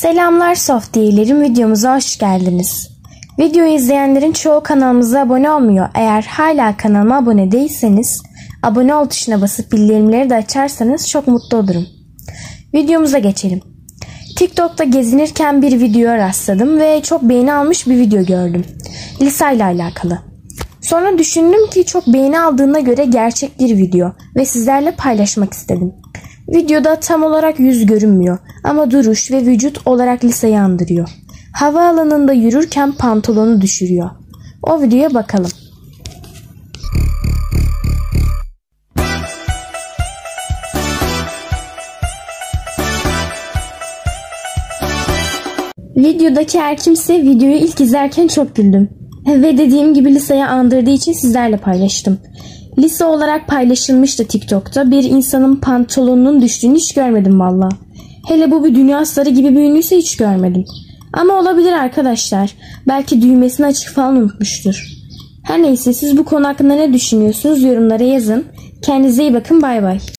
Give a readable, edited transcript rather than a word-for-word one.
Selamlar Softdiye'lerim, videomuza hoş geldiniz. Videoyu izleyenlerin çoğu kanalımıza abone olmuyor. Eğer hala kanalıma abone değilseniz abone ol tuşuna basıp bildirimleri de açarsanız çok mutlu olurum. Videomuza geçelim. TikTok'ta gezinirken bir videoya rastladım ve çok beğeni almış bir video gördüm. Lisa ile alakalı. Sonra düşündüm ki çok beğeni aldığına göre gerçek bir video ve sizlerle paylaşmak istedim. Videoda tam olarak yüz görünmüyor ama duruş ve vücut olarak Lisa'yı andırıyor. Havaalanında yürürken pantolonu düşürüyor. O videoya bakalım. Videodaki her kimse videoyu ilk izlerken çok güldüm. Ve dediğim gibi Lisa'yı andırdığı için sizlerle paylaştım. Lisa olarak paylaşılmıştı TikTok'ta. Bir insanın pantolonunun düştüğünü hiç görmedim valla. Hele bu bir dünya starı gibi bir ünlüyse hiç görmedim. Ama olabilir arkadaşlar. Belki düğmesini açık falan unutmuştur. Her neyse, siz bu konu hakkında ne düşünüyorsunuz yorumlara yazın. Kendinize iyi bakın, bay bay.